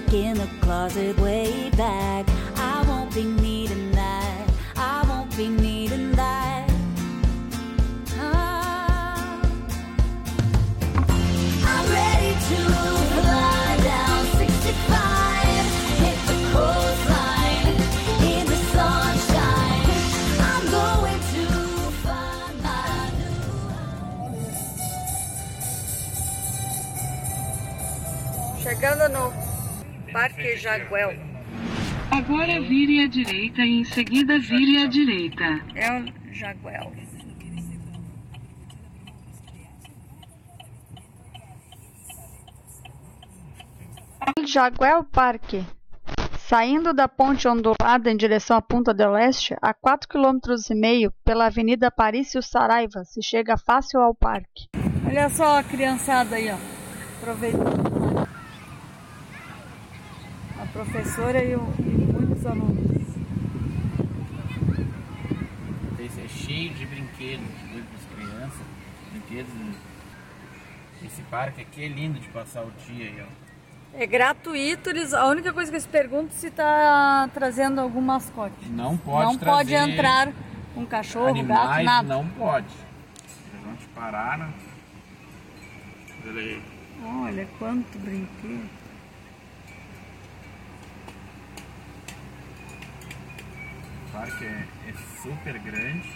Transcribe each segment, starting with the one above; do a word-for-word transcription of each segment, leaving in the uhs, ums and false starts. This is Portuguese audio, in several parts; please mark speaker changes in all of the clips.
Speaker 1: stuck in the closet way back. I won't be needing that. I won't be needing that. Ah. I'm ready to fly down sixty-five, hit the coastline in the sunshine. I'm going to find my new home.
Speaker 2: Chegando no Parque Jaguel.
Speaker 3: Agora vire à direita e em seguida vire à direita.
Speaker 2: É um Jaguel. Jaguel Parque. Saindo da ponte ondulada em direção à Punta del Este, a quatro quilômetros e meio pela Avenida Parício Saraiva, se chega fácil ao parque. Olha só a criançada aí, ó. Aproveitando. A professora e, o, e muitos alunos.
Speaker 4: Esse é cheio de brinquedos para as crianças. Brinquedos. Esse parque aqui é lindo de passar o dia aí, ó.
Speaker 2: É gratuito, eles, a única coisa que eles perguntam se está trazendo algum mascote.
Speaker 4: Não pode
Speaker 2: Não
Speaker 4: trazer
Speaker 2: pode entrar um cachorro,
Speaker 4: animais,
Speaker 2: gato, nada.
Speaker 4: Não pode. Eles vão te parar, né? Olha aí.
Speaker 2: Olha quanto brinquedo.
Speaker 4: O parque é, é super grande.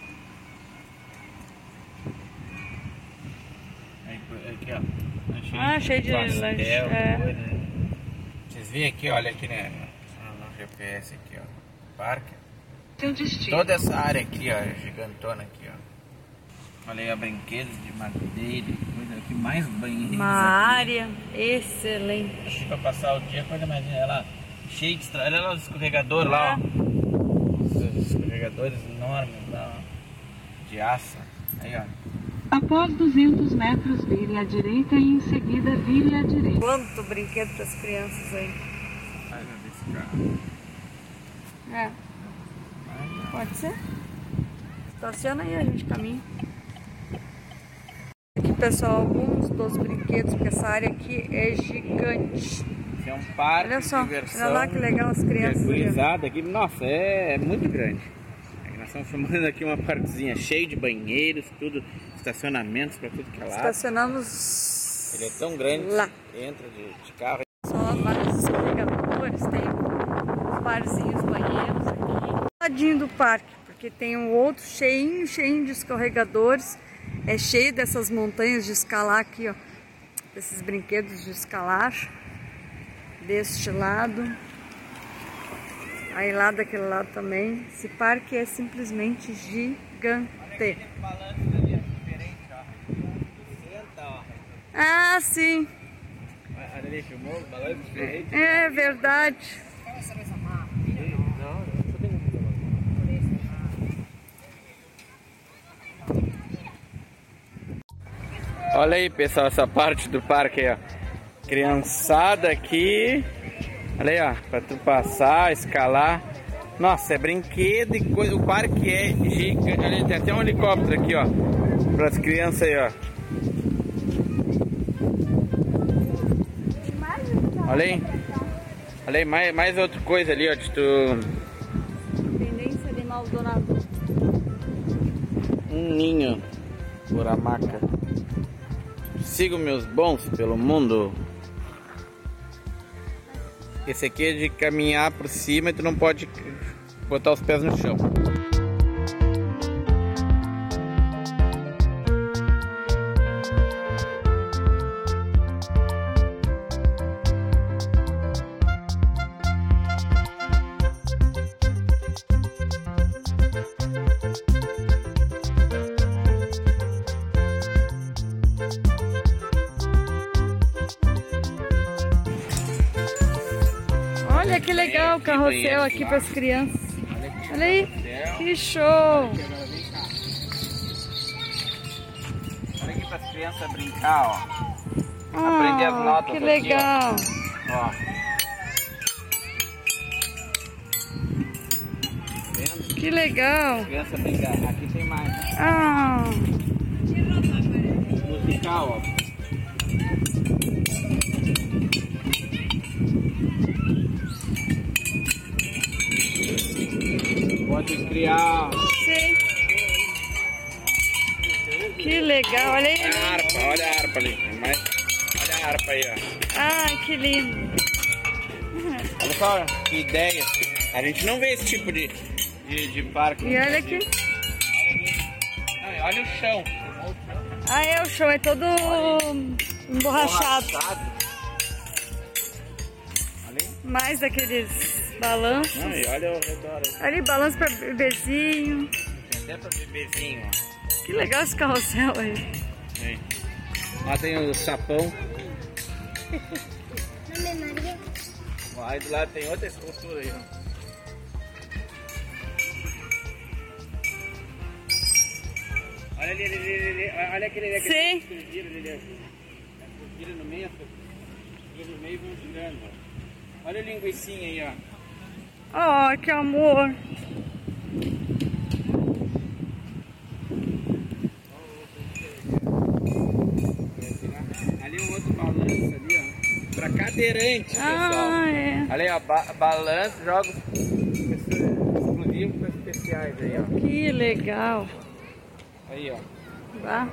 Speaker 4: Aqui, ó. Cheio
Speaker 2: Ah, cheio de
Speaker 4: pastel,
Speaker 2: lanche. É.
Speaker 4: Coisa. Vocês veem aqui, olha aqui, né? No G P S aqui, ó. O parque.
Speaker 3: Seu destino.
Speaker 4: Toda essa área aqui, ó, gigantona aqui, ó. Olha aí, ó, brinquedos de madeira, coisa aqui, mais banheiros.
Speaker 2: Uma
Speaker 4: aqui.
Speaker 2: área excelente.
Speaker 4: Aqui pra passar o dia, coisa mais ela cheia de estrada. Olha lá os escorregadores lá, ó. Os escorregadores enormes lá, ó, de aço. Aí, ó.
Speaker 3: Após duzentos metros, vire à direita e em seguida vire à direita.
Speaker 2: Quanto brinquedo para as crianças aí.
Speaker 4: Olha desse carro.
Speaker 2: É. Pode ser? Estaciona aí, a gente caminha. Aqui, pessoal, alguns dos brinquedos, porque essa área aqui é gigante.
Speaker 4: Esse é um parque
Speaker 2: Olha só,
Speaker 4: de diversão.
Speaker 2: olha lá que legal as crianças.
Speaker 4: Gurizada aqui, nossa, é, é muito grande. Aí nós estamos filmando aqui uma partezinha cheia de banheiros, tudo, estacionamentos para tudo que é lado.
Speaker 2: Estacionamos.
Speaker 4: Ele é tão grande
Speaker 2: lá.
Speaker 4: que entra de, de carro.
Speaker 2: Só vários escorregadores, tem barzinhos, banheiros aqui. Ladinho do parque, porque tem um outro cheinho, cheinho de escorregadores. É cheio dessas montanhas de escalar aqui, ó. Desses brinquedos de escalar. Deste lado. Aí lá daquele lado também. Esse parque é simplesmente gigante. Ah, sim.
Speaker 4: Olha ali, filmou o balanço diferente.
Speaker 2: É verdade.
Speaker 4: Olha aí, pessoal, essa parte do parque aí, ó. Criançada aqui. Olha aí, ó, pra tu passar, escalar. Nossa, é brinquedo e coisa. O parque é gigante. Olha aí, tem até um helicóptero aqui, ó. Para as crianças aí, ó. Olha aí. Olha aí, mais, mais outra coisa ali, ó. De tu...
Speaker 2: Tendência de Maldonado.
Speaker 4: Um ninho por hamaca. Sigo meus bons pelo mundo. Esse aqui é de caminhar por cima e tu não pode botar os pés no chão.
Speaker 2: Olha que legal o carrossel aqui para as crianças. Olha aí, que show!
Speaker 4: Olha aqui para as crianças brincar, ó.
Speaker 2: Ah,
Speaker 4: Aprender as notas
Speaker 2: que
Speaker 4: aqui,
Speaker 2: legal!
Speaker 4: Ó. Ó. Vendo?
Speaker 2: Que legal!
Speaker 4: Criança brincar. Aqui tem mais.
Speaker 2: Ah,
Speaker 4: Musical, ó. pode criar.
Speaker 2: Sim. Que legal, olha aí.
Speaker 4: Olha a harpa, olha a harpa ali. Mas, olha a harpa aí, ó.
Speaker 2: Ai, que lindo.
Speaker 4: Olha só, que ideia. A gente não vê esse tipo de, de, de parque.
Speaker 2: E olha aqui.
Speaker 4: Olha, olha o chão.
Speaker 2: Ah, é, o chão é todo emborrachado. Mais daqueles balanços.
Speaker 4: Não, e olha ao redor.
Speaker 2: Ali, balanço para bebezinho.
Speaker 4: Tem até para bebezinho, ó.
Speaker 2: Que legal esse carrossel aí.
Speaker 4: Aí. Lá tem o sapão. Ó, aí do lado tem outra escultura aí, ó. Olha ali, ali, ali, ali, olha aquele ali.
Speaker 2: Sim.
Speaker 4: Gira ali, gira no meio, gira no meio e vão girando, ó. Olha a linguicinha aí, ó.
Speaker 2: Oh, que amor.
Speaker 4: Ali um outro balanço ali, ó. Pra cadeirante, pessoal.
Speaker 2: Ah, é.
Speaker 4: Ali, ó, ba balanço, jogos exclusivos especiais aí, ó.
Speaker 2: Que legal.
Speaker 4: Aí, ó.
Speaker 2: Vá.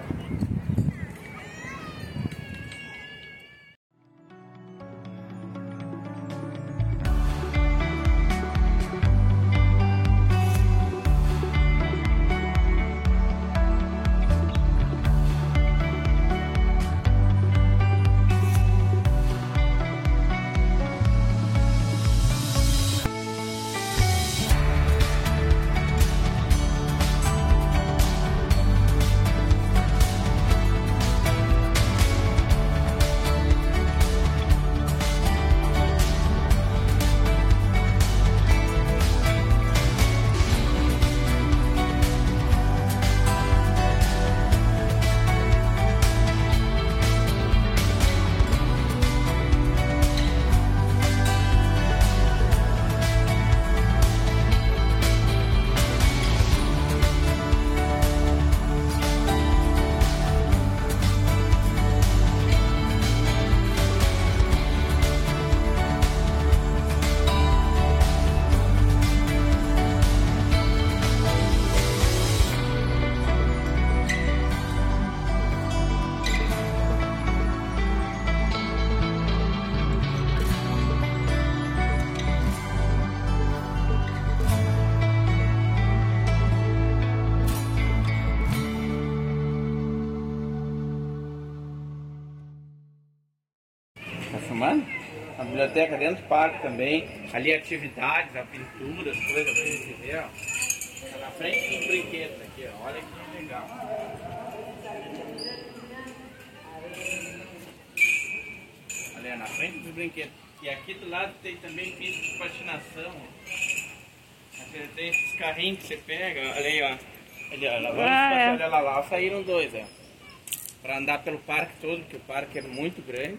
Speaker 4: Tá filmando? A biblioteca dentro do parque também. Ali atividades, a pintura, as coisas pra gente ver, ó. Tá na frente dos brinquedos aqui, ó. Olha que legal. Ali, ó, na frente dos brinquedos. E aqui do lado tem também pista de patinação, ó. Aqui tem esses carrinhos que você pega, olha aí, ó. Ali, ó, lá, vamos
Speaker 2: Ah, é.
Speaker 4: olha lá, lá, saíram dois, ó. Pra andar pelo parque todo, porque o parque é muito grande.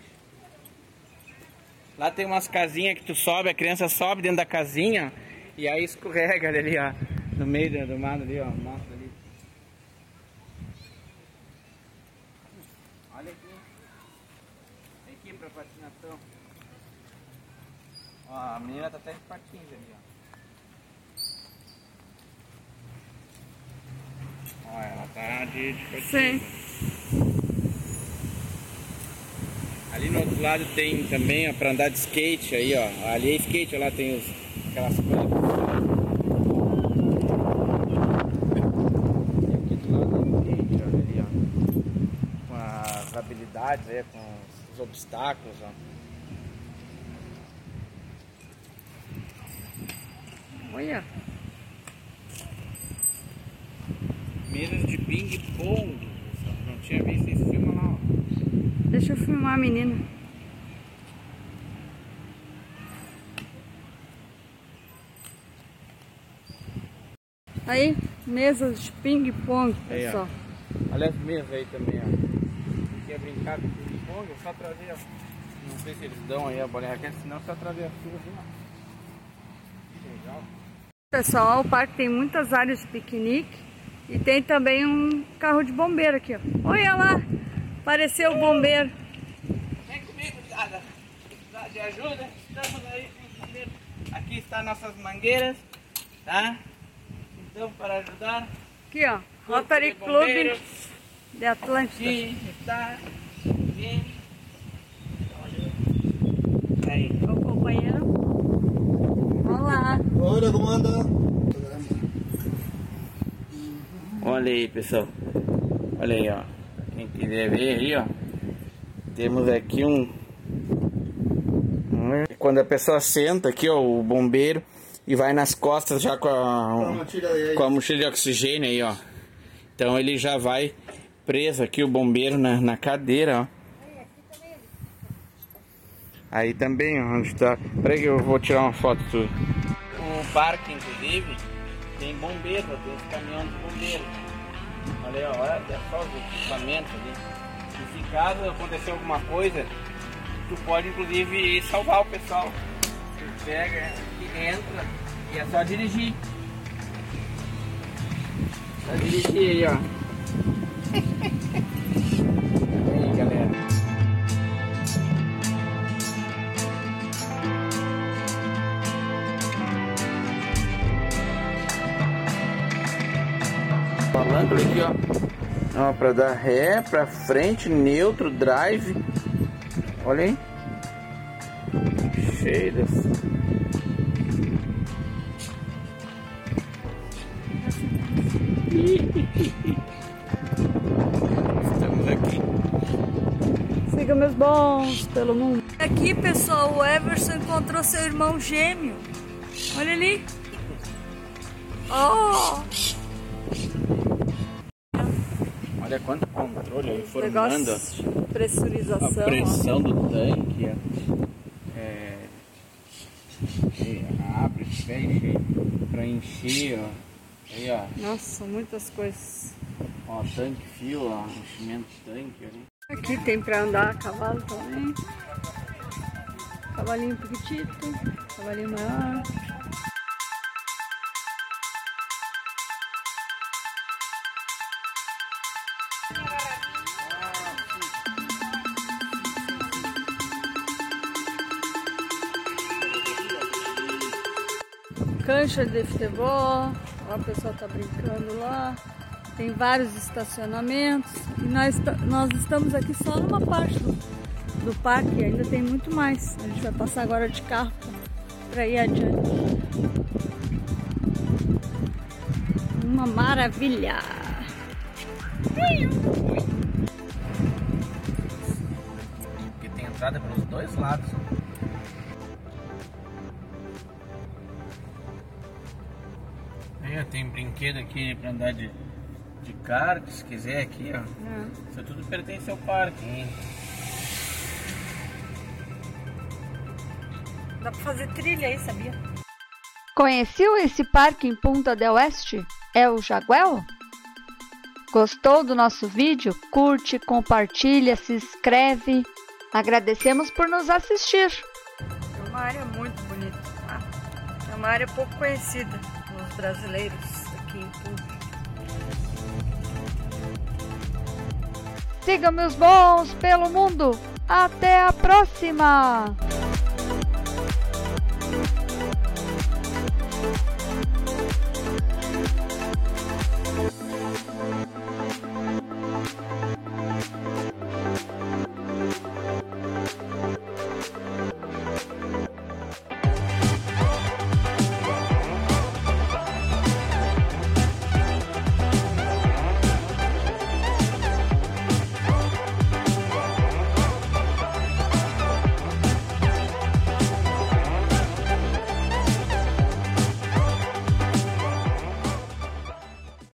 Speaker 4: Lá tem umas casinhas que tu sobe, a criança sobe dentro da casinha e aí escorrega ali, ó, no meio do, do mato ali, ó, mostra ali. Olha aqui. Aqui pra patinação. Ó, a menina tá até de patins ali, ó. Ó, ela tá de, de patins.
Speaker 2: Sim.
Speaker 4: Ali no outro lado tem também, ó, pra andar de skate aí, ó. Ali é skate, lá tem os, aquelas coisas. E aqui do lado tem skate, ó, ali, ó. Com as habilidades aí, com os obstáculos, ó.
Speaker 2: Olha.
Speaker 4: Mesas de ping-pong. Não tinha visto esse filme lá, ó.
Speaker 2: Deixa eu filmar a menina. Aí, mesas de ping-pong,
Speaker 4: Aí, ó.
Speaker 2: pessoal.
Speaker 4: Olha as mesas aí também, ó. Quer brincar com ping-pong? É só trazer, ó. Não sei se eles dão aí a bolinha aqui, senão é só trazer as suas, ó. Legal.
Speaker 2: Pessoal, o parque tem muitas áreas de piquenique e tem também um carro de bombeiro aqui, ó. Olha lá, apareceu o bombeiro.
Speaker 4: Vem comigo, Dada. Precisa de ajuda? Estamos aí com bombeiro. Aqui estão nossas mangueiras, tá? Então, para ajudar,
Speaker 2: Aqui, ó. Rotary Club de Atlântida.
Speaker 4: aqui está. Aqui. Aí.
Speaker 2: O companheiro. Olá.
Speaker 5: Olha como anda.
Speaker 4: Olha aí, pessoal. Olha aí, ó. Quem quiser ver aí, ó. Temos aqui um... um... Quando a pessoa senta aqui, ó, o bombeiro, e vai nas costas já com a, com a mochila de oxigênio aí, ó. Então ele já vai preso aqui, o bombeiro, na, na cadeira, ó. Aí também, ó, onde tá... Peraí que eu vou tirar uma foto tua. O parque, inclusive, tem bombeiro, tem esse caminhão de bombeiro. Olha aí, ó, olha só os equipamentos ali. E se caso acontecer alguma coisa, tu pode inclusive salvar o pessoal. Tu pega, entra e é só dirigir. Só dirigir aí, ó. Aí, galera. Falando aqui, ó, ó, pra dar ré, pra frente, neutro, drive. Olha aí. Cheio desse. Estamos aqui.
Speaker 2: Siga meus bons pelo mundo. Aqui, pessoal, o Everson encontrou seu irmão gêmeo. Olha ali. Oh!
Speaker 4: Olha quanto controle aí, formando
Speaker 2: Negócio, pressurização.
Speaker 4: a pressão ó. do tanque. Ó. É, abre, fecha para encher. Ó. Aí, ó.
Speaker 2: Nossa, muitas coisas.
Speaker 4: Ó, tanque, fio, ó, enchimento de tanque. Ali.
Speaker 2: Aqui tem para andar a cavalo também. Cavalinho pequitito, cavalinho maior. Cancha de futebol, ó, o pessoal tá brincando lá, tem vários estacionamentos e nós, nós estamos aqui só numa parte do, do parque, ainda tem muito mais. A gente vai passar agora de carro para ir adiante. Uma maravilha!
Speaker 4: Porque tem entrada pelos dois lados. Aí, tem brinquedo aqui pra andar de, de kart, se quiser aqui, ó. É. Isso tudo pertence ao parque, hein?
Speaker 2: Dá pra fazer trilha aí, sabia?
Speaker 6: Conheceu esse parque em Punta del Este? É o Jaguel? Gostou do nosso vídeo? Curte, compartilha, se inscreve. Agradecemos por nos assistir.
Speaker 2: É uma área muito bonita, tá? É uma área pouco conhecida pelos brasileiros aqui em Punta.
Speaker 6: Siga meus bons pelo mundo. Até a próxima!